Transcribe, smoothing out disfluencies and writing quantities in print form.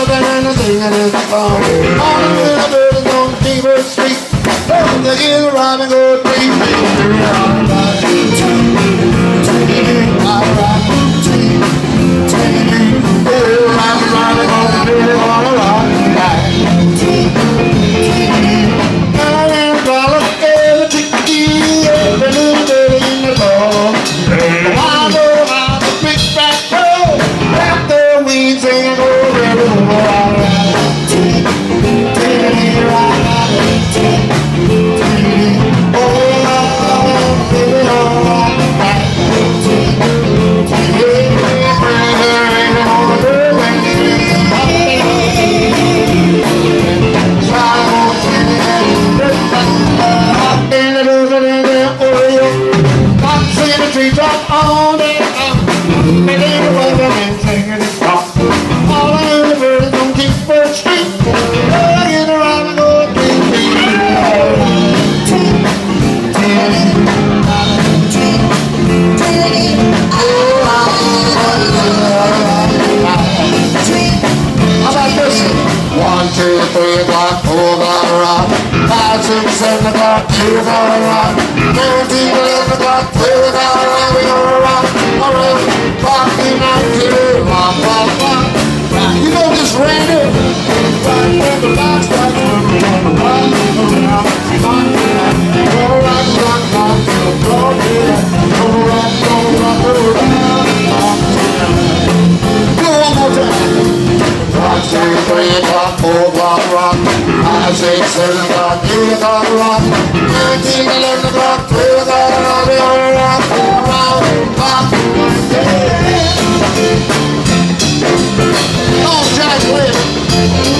jumping and the singing is the song. All the little birds on T-Bird Street, they get around and go deep. Treetop on it, and then the man singing his song. All the little birds on T-Bird Street, they get around and go deep. How about this? 1, 2, 3 o'clock, 4 o'clock, rock. 5, 6, 7 o'clock, 8 o'clock, rock. 9, 10, 11 o'clock, 12 o'clock, rock. We gonna rock around, rockin' out to rock, rock, rock. You know this Randy? Right when the lights start to rock around, rock, rock, rock, till dawn, yeah. Gonna rock around. Do it one more time. 1, 2, 3 o'clock, 4 o'clock, rock. 5, 6, 7 o'clock, 8 o'clock, rock. 9, 10, 11 o'clock, 12 o'clock, rock. We gonna rock around, rock, yeah. Oh, Jack Webb.